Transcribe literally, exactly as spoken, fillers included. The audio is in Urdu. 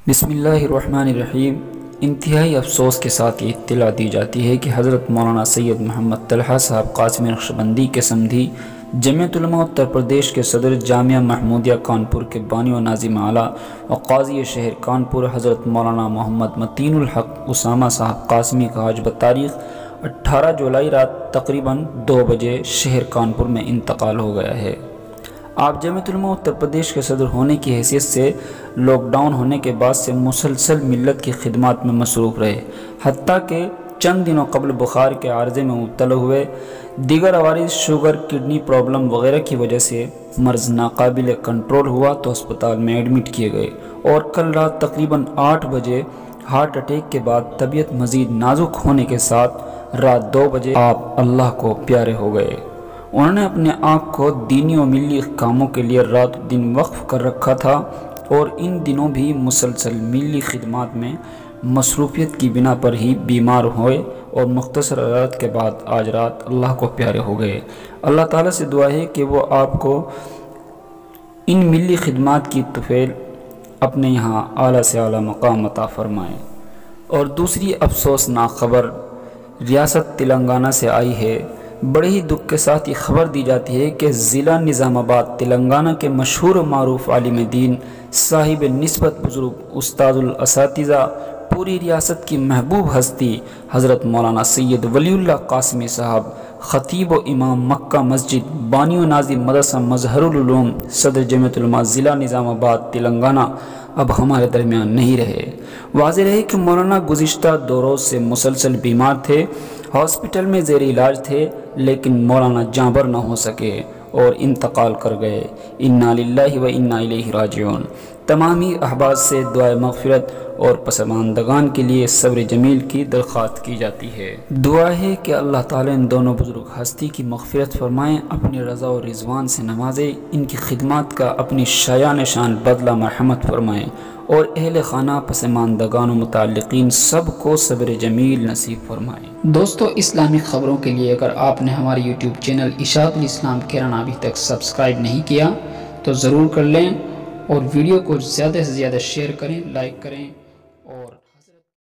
بسم اللہ الرحمن الرحیم۔ انتہائی افسوس کے ساتھ یہ اطلاع دی جاتی ہے کہ حضرت مولانا سید محمد طلحہ صاحب قاسمی نقشبندی کے سمدھی، جمعیت علماء اتر پردیش کے صدر، جامعہ محمودیہ کانپور کے بانی و ناظم اعلیٰ و قاضی شہر کانپور حضرت مولانا محمد متین الحق اسامہ صاحب قاسمی کا آج بتاریخ اٹھارہ جولائی رات تقریباً دو بجے شہر کانپور میں انتقال ہو گیا ہے۔ آپ جمعیت علماء اتر پردیش کے صدر ہونے کی حیثیت سے لاک ڈاؤن ہونے کے بعد سے مسلسل ملت کی خدمات میں مصروف رہے، حتیٰ کہ چند دنوں قبل بخار کے عارضے میں مبتلا ہوئے۔ دیگر عوارض شوگر، کڈنی پرابلم وغیرہ کی وجہ سے مرض ناقابل کنٹرول ہوا تو اسپتال میں ایڈمٹ کیے گئے، اور کل رات تقریباً آٹھ بجے ہارٹ اٹیک کے بعد طبیعت مزید نازک ہونے کے ساتھ رات دو بجے آپ اللہ کو پیارے ہو گئے۔ انہوں نے اپنے آپ کو دینی و ملی کاموں کے لیے رات دن وقف کر رکھا تھا، اور ان دنوں بھی مسلسل ملی خدمات میں مصروفیت کی بنا پر ہی بیمار ہوئے، اور مختصر علاج کے بعد آج رات اللہ کو پیارے ہو گئے۔ اللہ تعالیٰ سے دعا ہے کہ وہ آپ کو ان ملی خدمات کی طفیل اپنے یہاں اعلیٰ سے اعلیٰ مقام عطا فرمائے۔ اور دوسری افسوسناک خبر ریاست تلنگانہ سے آئی ہے۔ بڑے ہی دکھ کے ساتھ یہ خبر دی جاتی ہے کہ ضلع نظام آباد تلنگانہ کے مشہور و معروف عالم دین، صاحب نسبت بزرگ، استاد الاساتذہ، پوری ریاست کی محبوب ہستی حضرت مولانا سید ولی اللہ قاسمی صاحب، خطیب و امام مکہ مسجد، بانی و ناظم مدرسہ مظہر العلوم، صدر جمعیت علماء ضلع نظام آباد تلنگانہ اب ہمارے درمیان نہیں رہے۔ واضح رہے کہ مولانا گزشتہ دو روز سے مسلسل بیمار تھے، ہاسپٹل میں زیر علاج تھے، لیکن مولانا جاں بر نہ ہو سکے اور انتقال کر گئے۔ انا للہ و انا الیہ راجعون۔ تمامی احباب سے دعائے مغفرت اور پسماندگان کے لیے صبر جمیل کی درخواست کی جاتی ہے۔ دعا ہے کہ اللہ تعالیٰ ان دونوں بزرگ ہستی کی مغفرت فرمائیں، اپنی رضا و رضوان سے نوازے، ان کی خدمات کا اپنی شایان شان بدلہ مرحمت فرمائیں، اور اہل خانہ، پسماندگان و متعلقین سب کو صبر جمیل نصیب فرمائیں۔ دوستو، اسلامک خبروں کے لیے اگر آپ نے ہمارے یوٹیوب چینل اشاعت الاسلام کیران ابھی تک سبسکرائب نہیں کیا تو ضرور کر لیں، اور ویڈیو کو زیادہ سے زیادہ شیئر کریں، لائک کریں۔